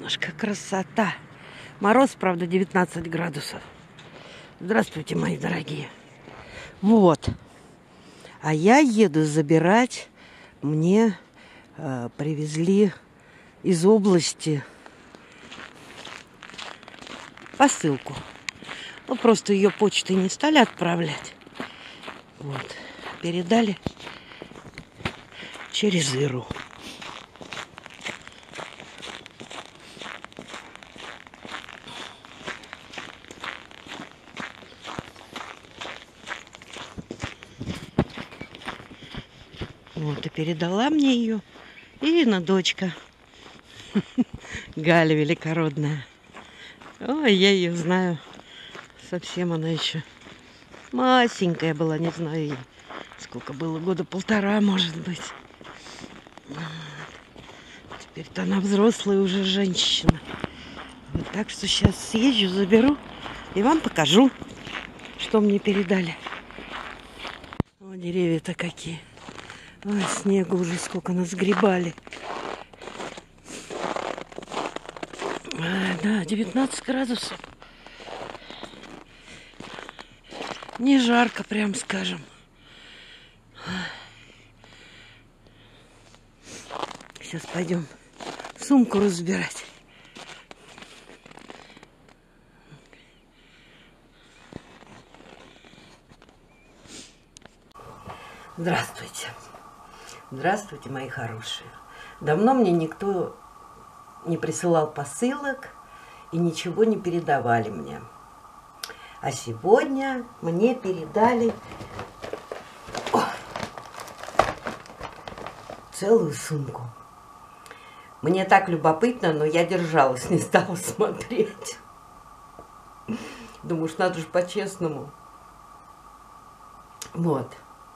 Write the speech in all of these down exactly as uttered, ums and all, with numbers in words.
солнышко, красота. Мороз, правда, девятнадцать градусов. Здравствуйте, мои дорогие. Вот. А я еду забирать. Мне э, привезли из области посылку. Ну, просто ее почтой не стали отправлять. Вот. Передали через Иру. Вот, и передала мне ее Ирина, дочка. Галя великородная. Ой, я ее знаю. Совсем она еще масенькая была, не знаю ей. Сколько было, года полтора, может быть. Теперь-то она взрослая уже женщина. Вот, так что сейчас съезжу, заберу и вам покажу, что мне передали. О, деревья-то какие. Ой, снега уже сколько насгребали. А, да, девятнадцать градусов. Не жарко, прям скажем. Сейчас пойдем сумку разбирать. Здравствуйте. Здравствуйте, мои хорошие. Давно мне никто не присылал посылок и ничего не передавали мне. А сегодня мне передали О! целую сумку. Мне так любопытно, но я держалась, не стала смотреть. Думаю, что надо же по-честному. Вот.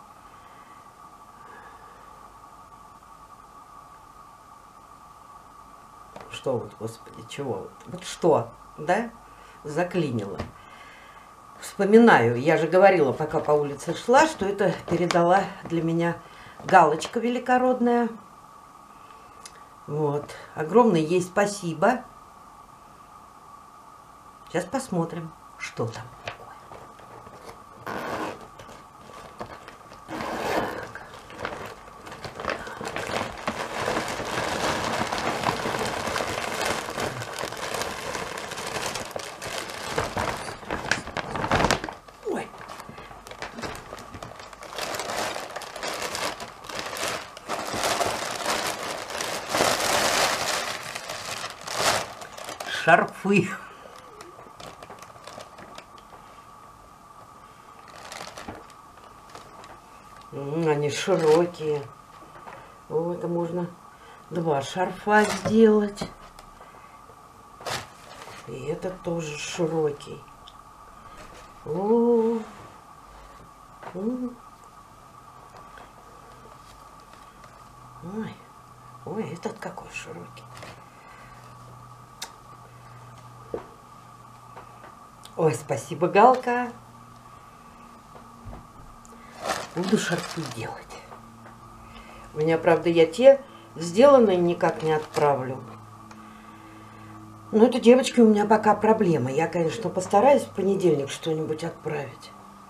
Что вот, господи, чего вот? Вот что, да? Заклинило. Вспоминаю, я же говорила, пока по улице шла, что это передала для меня Галочка великородная. Вот. Огромное ей спасибо. Сейчас посмотрим, что там. Шарфы. Они широкие. О, это можно два шарфа сделать. И этот тоже широкий. О, ой, ой, этот какой широкий. Ой, спасибо, Галка. Буду шарфы делать. У меня, правда, я те сделанные никак не отправлю. Но это, девочки, у меня пока проблема. Я, конечно, постараюсь в понедельник что-нибудь отправить.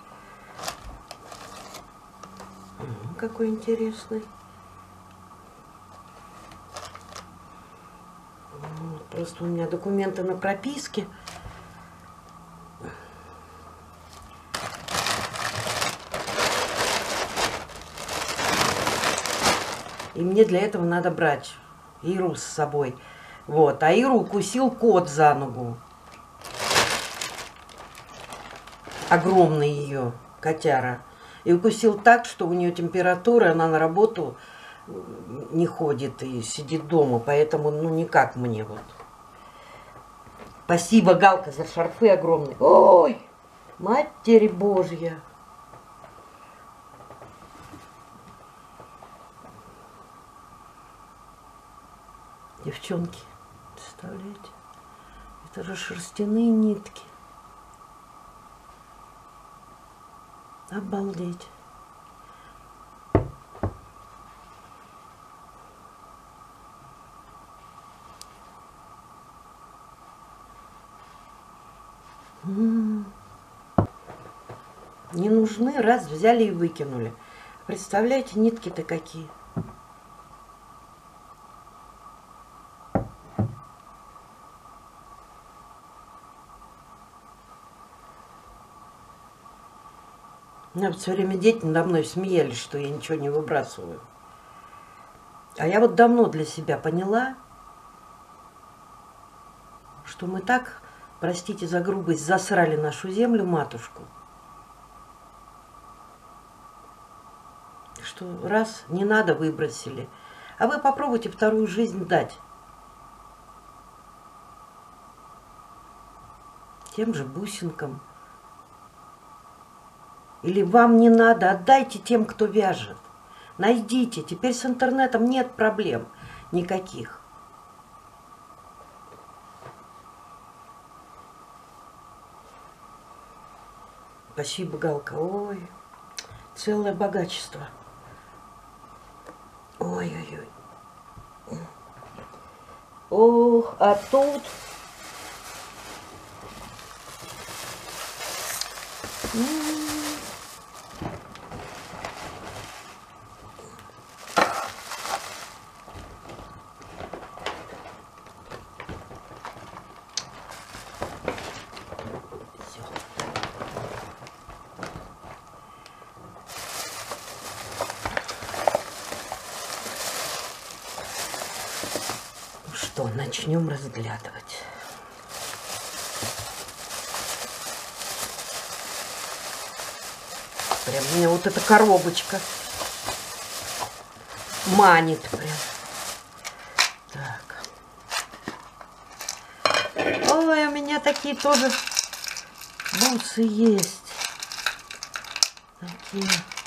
О, какой интересный. Просто у меня документы на прописке. И мне для этого надо брать Иру с собой. Вот. А Иру укусил кот за ногу. Огромный ее котяра. И укусил так, что у нее температура, она на работу не ходит и сидит дома. Поэтому, ну, никак мне вот. Спасибо, Галка, за шарфы огромные. Ой, Матерь Божья. Девчонки, представляете? Это же шерстяные нитки. Обалдеть. М-м. Не нужны, раз взяли и выкинули. Представляете, нитки-то какие. У меня все время дети надо мной смеялись, что я ничего не выбрасываю. А я вот давно для себя поняла, что мы так, простите за грубость, засрали нашу землю, матушку, что раз, не надо, выбросили. А вы попробуйте вторую жизнь дать. Тем же бусинкам. Или вам не надо, отдайте тем, кто вяжет. Найдите. Теперь с интернетом нет проблем никаких. Спасибо, Галка. Ой, целое богачество. Ой-ой-ой. Ох, а тут... Что, начнем разглядывать. Прям меня вот эта коробочка манит прям. Так. Ой, у меня такие тоже бусы есть. Такие.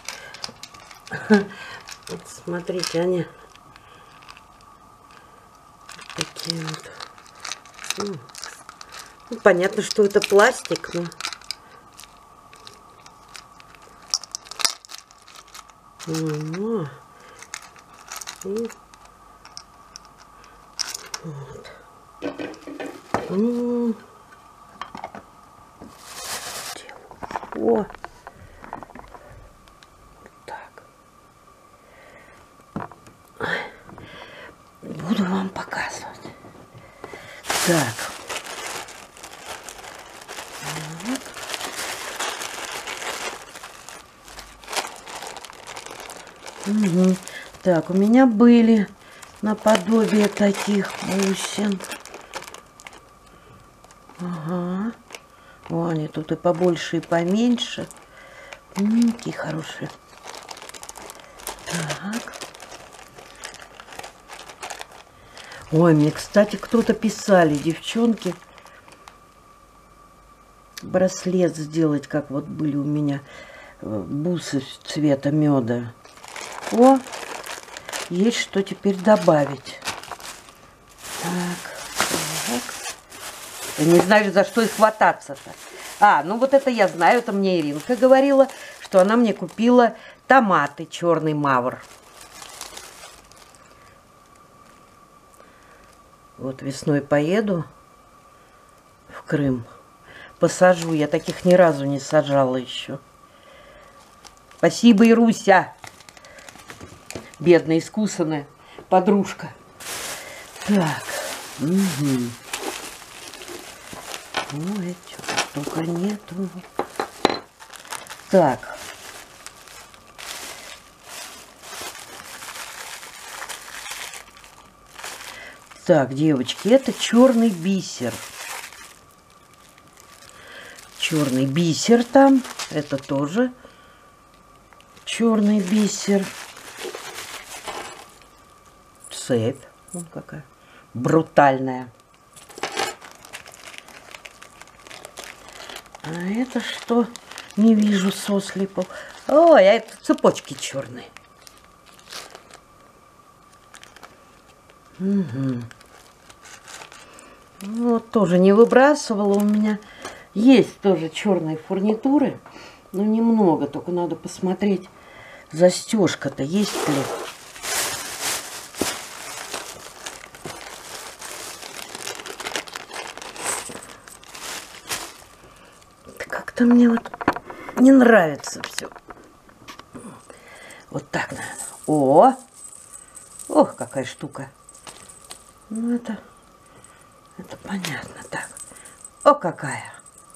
Вот смотрите, они такие вот. Ну, понятно, что это пластик, но... Ну, и вот. Ну, о, так. Буду вам показывать. Так. Вот. Угу. Так, у меня были наподобие таких бусин. Ага. О, они тут и побольше, и поменьше. М-м, какие хорошие. Так. Ой, мне, кстати, кто-то писали, девчонки, браслет сделать, как вот были у меня бусы цвета меда. О, есть что теперь добавить. Так, так. Я не знаю, за что их хвататься-то. А, ну вот это я знаю, это мне Иринка говорила, что она мне купила томаты черный мавр. Вот весной поеду в Крым, посажу. Я таких ни разу не сажала еще. Спасибо, Ируся. Бедная, искусанная подружка. Так. Угу. Ой, что-то только нету. Так. Так, девочки, это черный бисер. Черный бисер там. Это тоже черный бисер. Цепь. Вон какая. Брутальная. А это что? Не вижу сослепов. Ой, а это цепочки черные. Угу. Вот тоже не выбрасывала у меня. Есть тоже черные фурнитуры, но немного. Только надо посмотреть, застежка-то есть ли. Как-то мне вот не нравится все. Вот так надо. О! Ох, какая штука. Ну, это, это понятно. Так. О, какая.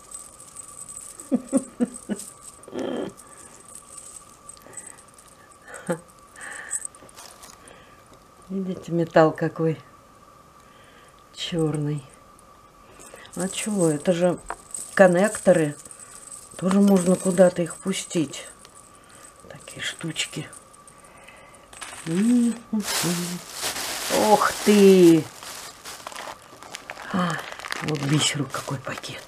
Видите, металл какой черный. А чего? Это же коннекторы. Тоже можно куда-то их пустить. Такие штучки. Ох ты! А, вот бисеру какой пакет.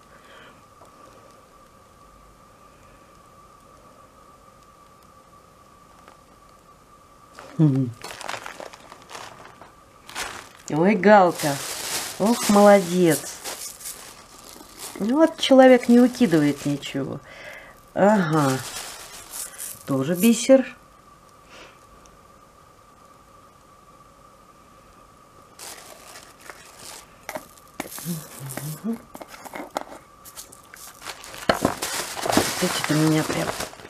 Ой, Галка. Ох, молодец. Вот человек не выкидывает ничего. Ага. Тоже бисер. Угу. Эти-то меня прям...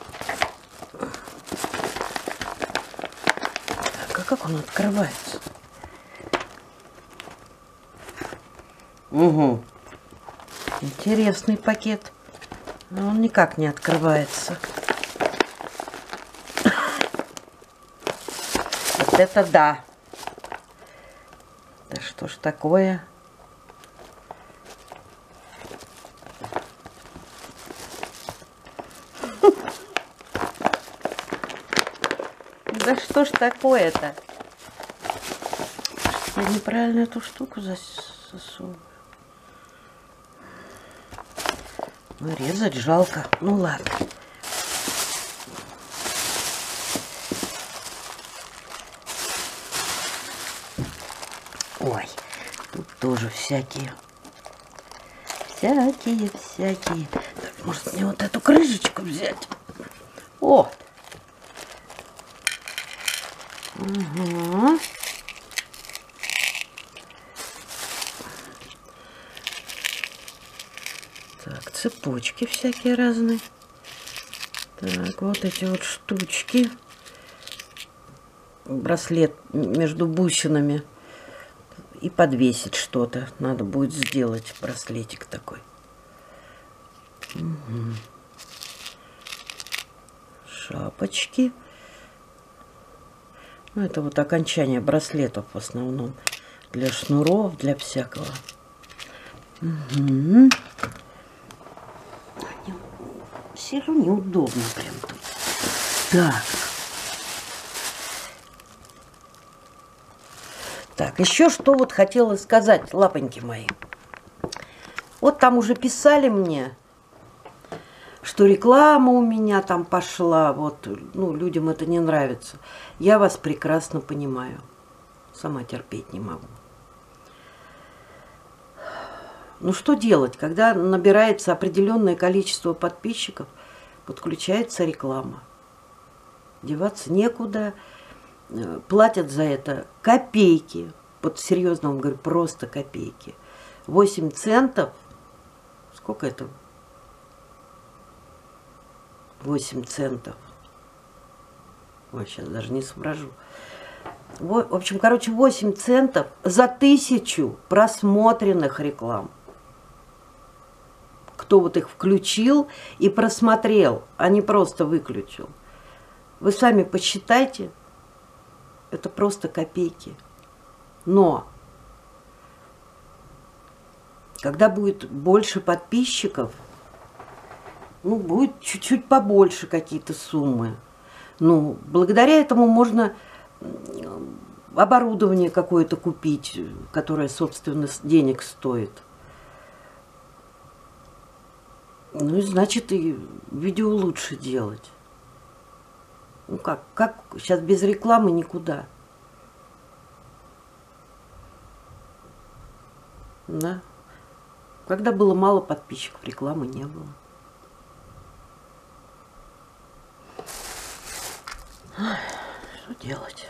Так, а как он открывается? Угу. Интересный пакет. Но он никак не открывается. Вот это да. Да что ж такое? Да что ж такое-то? Я неправильно эту штуку засовываю. Ну, резать жалко. Ну ладно. Ой, тут тоже всякие. Всякие, всякие. Так, может мне вот эту крышечку взять? О! Угу. Так, цепочки всякие разные. Так, вот эти вот штучки. Браслет между бусинами. И подвесить что-то. Надо будет сделать браслетик такой. Угу. Шапочки. Ну, это вот окончание браслетов в основном. Для шнуров, для всякого. Угу. Сижу неудобно прям тут. Так. Так, еще что вот хотела сказать, лапоньки мои. Вот там уже писали мне, что реклама у меня там пошла. Вот, ну, людям это не нравится. Я вас прекрасно понимаю. Сама терпеть не могу. Ну, что делать, когда набирается определенное количество подписчиков, подключается реклама. Деваться некуда. Платят за это копейки. Вот серьезно вам говорю, просто копейки. восемь центов. Сколько это? восемь центов. Ой, сейчас даже не соображу. В общем, короче, восемь центов за тысячу просмотренных реклам. Кто вот их включил и просмотрел, а не просто выключил. Вы сами посчитайте. Это просто копейки. Но когда будет больше подписчиков, ну, будет чуть-чуть побольше какие-то суммы. Ну, благодаря этому можно оборудование какое-то купить, которое, собственно, денег стоит. Ну, и значит, и видео лучше делать. Ну как, как сейчас без рекламы никуда. Да. Когда было мало подписчиков, рекламы не было. Ой, что делать?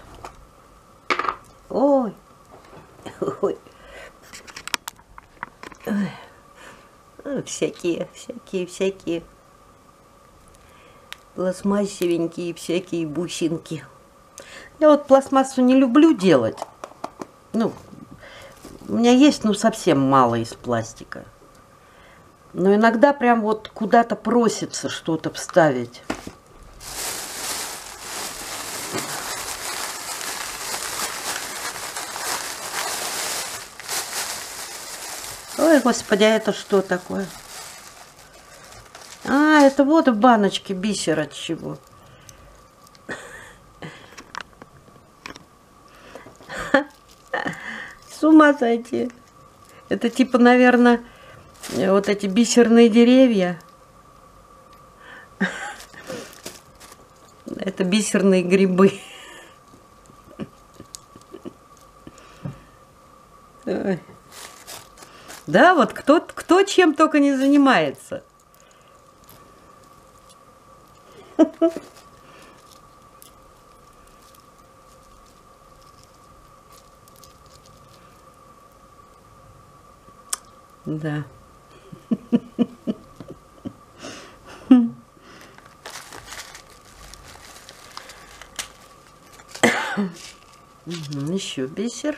Ой, ой, ой. Ну, всякие, всякие, всякие. Пластмассовенькие всякие бусинки. Я вот пластмассу не люблю делать. Ну, у меня есть, ну, совсем мало из пластика. Но иногда прям вот куда-то просится что-то вставить. Ой, господи, а это что такое? А, это вот в баночке бисер от чего. С ума сойти. Это типа, наверное, вот эти бисерные деревья. Это бисерные грибы. Да, вот кто, кто чем только не занимается. Да. Еще бисер.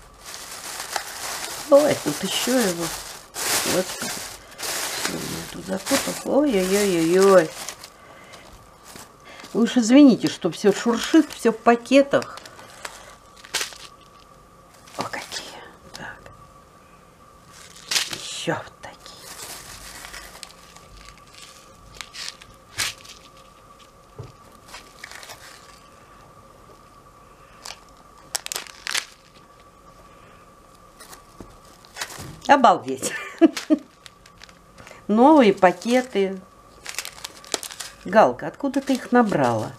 Ой, тут еще его. Вот. Тут запутал. Ой-ой-ой-ой-ой. Вы уж извините, что все шуршит, все в пакетах. О, какие. Так. Еще вот такие. Обалдеть. Новые пакеты. Галка, откуда ты их набрала?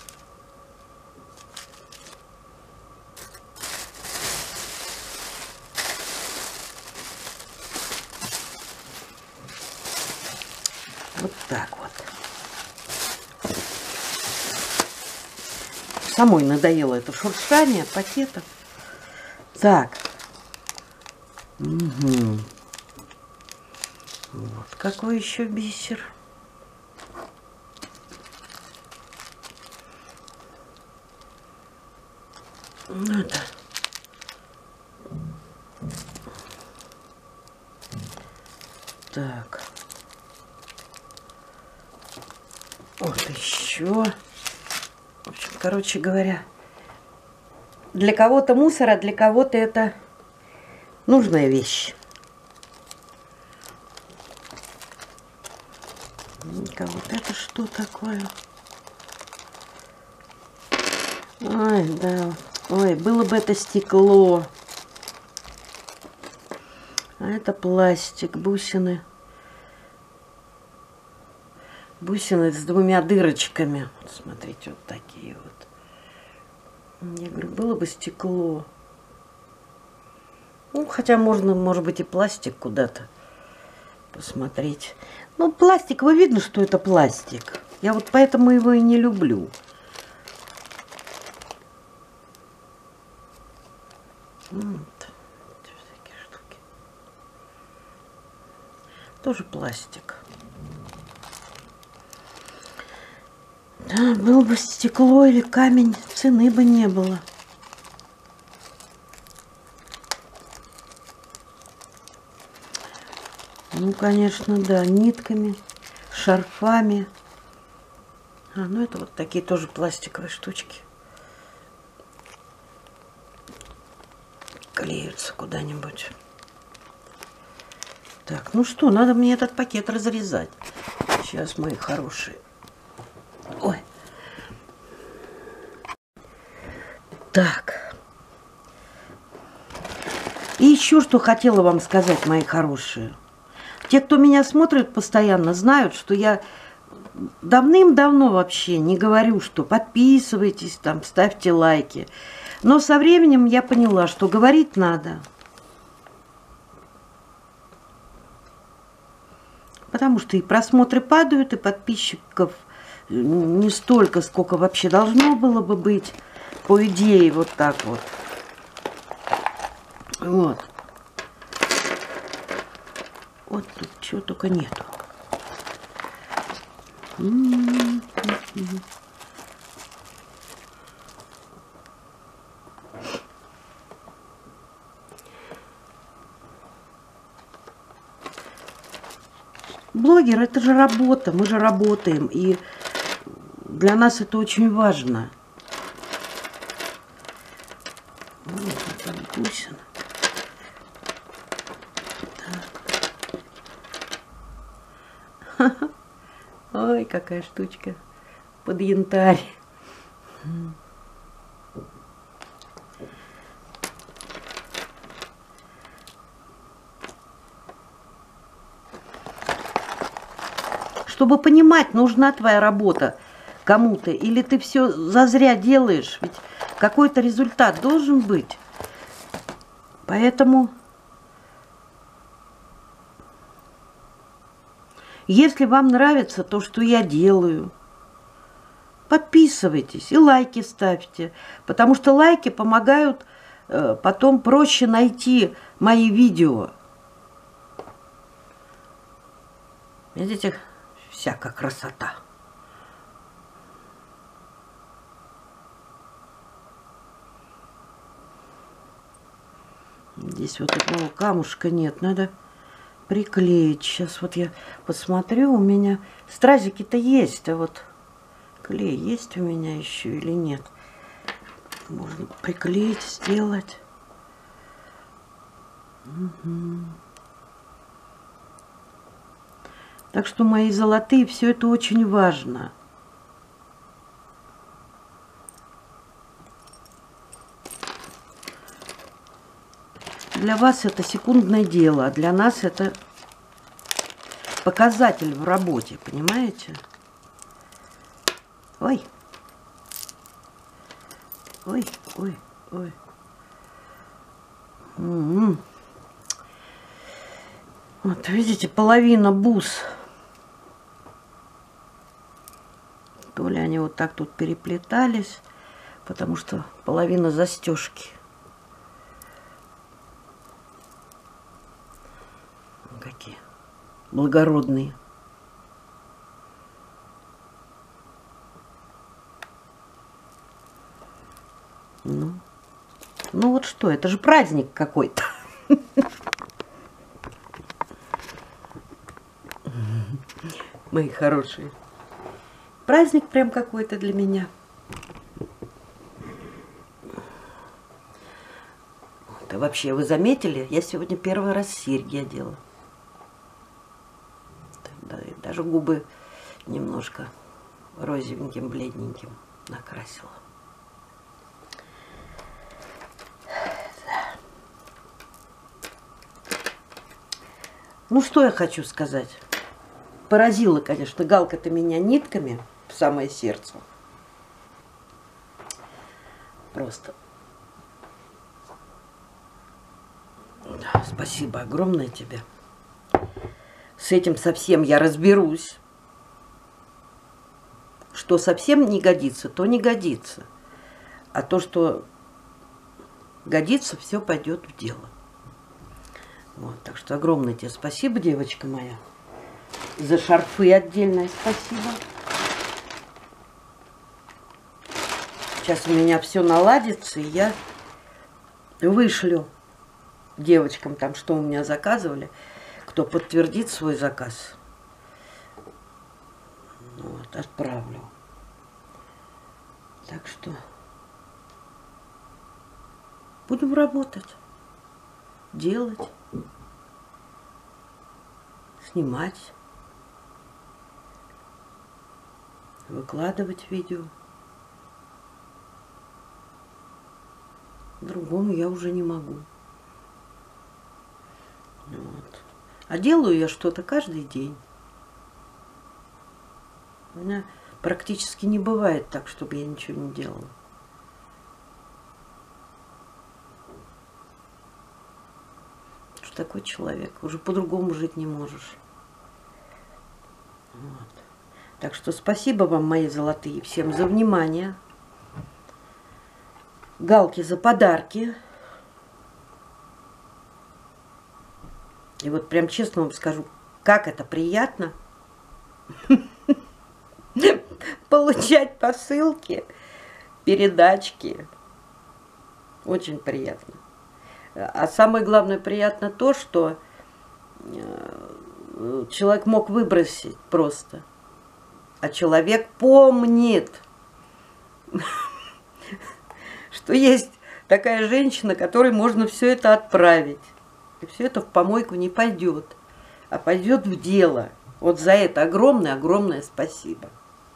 Вот так вот. Самой надоело это шуршание пакетов. Так. Угу. Вот какой еще бисер. Надо. Так. Вот еще. В общем, короче говоря, для кого-то мусор, а для кого-то это нужная вещь. Вот это что такое? Ой, да. Ой, было бы это стекло. А это пластик, бусины. Бусины с двумя дырочками. Вот смотрите, вот такие вот. Я говорю, было бы стекло. Ну, хотя можно, может быть, и пластик куда-то посмотреть. Ну, пластик, вы видно, что это пластик. Я вот поэтому его и не люблю. Вот. Всякие штуки. Тоже пластик. Да, было бы стекло или камень, цены бы не было. Ну, конечно, да, нитками, шарфами. А, ну это вот такие тоже пластиковые штучки. Клеются куда-нибудь. Так, ну что, надо мне этот пакет разрезать. Сейчас, мои хорошие. Ой. Так. И еще что хотела вам сказать, мои хорошие. Те, кто меня смотрит постоянно, знают, что я давным-давно вообще не говорю, что подписывайтесь, там, ставьте лайки. Но со временем я поняла, что говорить надо. Потому что и просмотры падают, и подписчиков не столько, сколько вообще должно было бы быть. По идее, вот так вот. Вот. Вот тут чего только нету. М-м-м. Блогер — это же работа, мы же работаем, и для нас это очень важно. Вот там бусина. Так. Ой, какая штучка под янтарь. Чтобы понимать, нужна твоя работа кому-то, или ты все зазря делаешь, ведь какой-то результат должен быть. Поэтому, если вам нравится то, что я делаю, подписывайтесь и лайки ставьте, потому что лайки помогают э, потом проще найти мои видео. Видите? Всякая красота. Здесь вот такого камушка нет, надо приклеить. Сейчас вот я посмотрю, у меня стразики-то есть, а вот клей есть у меня еще или нет. Можно приклеить, сделать. Угу. Так что, мои золотые, все это очень важно. Для вас это секундное дело, а для нас это показатель в работе, понимаете? Ой. Ой, ой, ой. М-м-м. Вот, видите, половина бус. То ли они вот так тут переплетались, потому что половина застежки. Какие благородные. Ну, ну вот что, это же праздник какой-то. Мои хорошие. Праздник прям какой-то для меня. Да вообще, вы заметили, я сегодня первый раз серьги одела. Да, и даже губы немножко розовеньким, бледненьким накрасила. Ну, что я хочу сказать. Поразила, конечно, Галка-то меня нитками в самое сердце. Просто. Да, спасибо огромное тебе. С этим совсем я разберусь. Что совсем не годится, то не годится. А то, что годится, все пойдет в дело. Вот, так что огромное тебе спасибо, девочка моя. За шарфы отдельное спасибо. Сейчас у меня все наладится, и я вышлю девочкам там, что у меня заказывали, кто подтвердит свой заказ. Вот, отправлю. Так что будем работать, делать, снимать, выкладывать видео. Другому я уже не могу. Вот. А делаю я что-то каждый день. У меня практически не бывает так, чтобы я ничего не делала. Что такой человек? Уже по-другому жить не можешь. Вот. Так что спасибо вам, мои золотые, всем за внимание. Галке за подарки. И вот прям честно вам скажу, как это приятно получать посылки, передачки. Очень приятно. А самое главное приятно то, что человек мог выбросить просто. А человек помнит, что есть такая женщина, которой можно все это отправить. И все это в помойку не пойдет, а пойдет в дело. Вот за это огромное-огромное спасибо.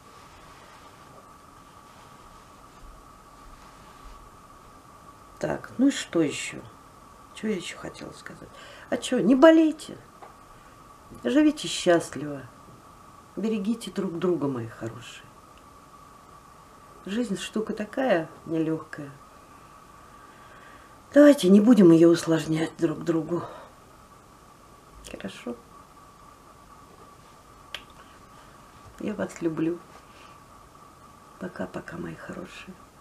Так, ну и что еще? Что я еще хотела сказать? А что, не болейте. Живите счастливо. Берегите друг друга, мои хорошие. Жизнь штука такая нелегкая. Давайте не будем ее усложнять друг другу. Хорошо? Я вас люблю. Пока-пока, мои хорошие.